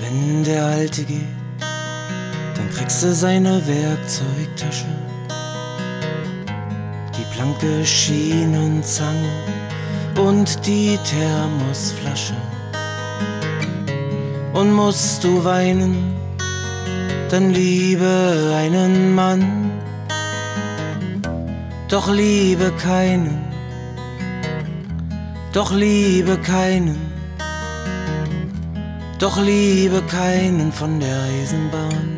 wenn der Alte geht, dann kriegst du seine Werkzeugtasche, die blanke Schienenzange und die Thermosflasche. Und musst du weinen, dann liebe einen Mann, doch liebe keinen, doch liebe keinen, doch liebe keinen von der Eisenbahn.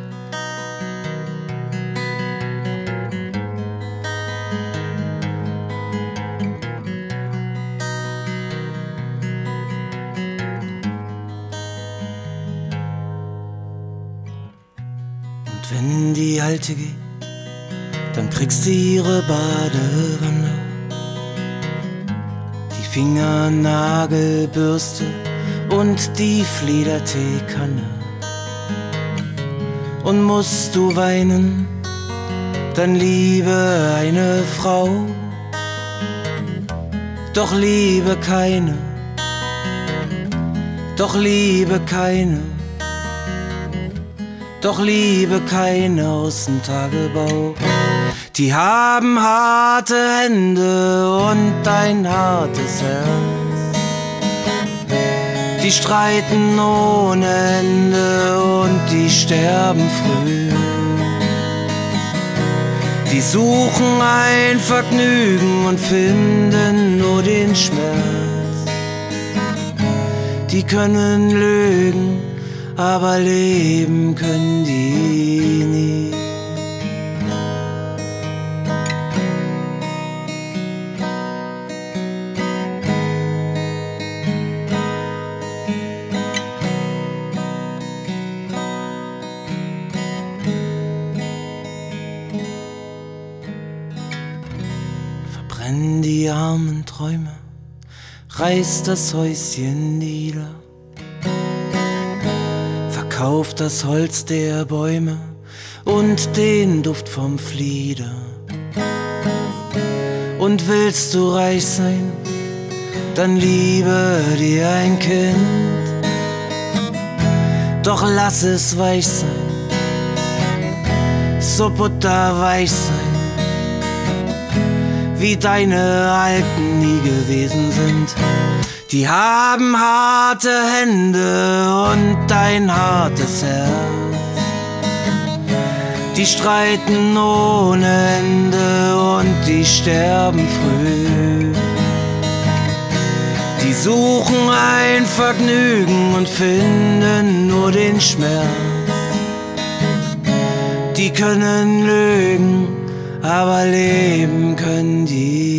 Und wenn die Alte geht, dann kriegst du ihre Badewanne, die Fingernagelbürste und die Fliederteekanne. Und musst du weinen, dann liebe eine Frau, doch liebe keine, doch liebe keine, doch liebe keine aus dem Tagebau. Die haben harte Hände und ein hartes Herz, die streiten ohne Ende und die sterben früh. Die suchen ein Vergnügen und finden nur den Schmerz. Die können lügen, aber leben können die nie. Verbrenn die armen Träume, reiß das Häuschen nieder, verkauf das Holz der Bäume und den Duft vom Flieder. Und willst du reich sein, dann liebe dir ein Kind, doch lass es weich sein, so butterweich sein, wie deine Alten nie gewesen sind. Die haben harte Hände und ein hartes Herz, die streiten ohne Ende und die sterben früh. Die suchen ein Vergnügen und finden nur den Schmerz. Die können lügen, aber leben können die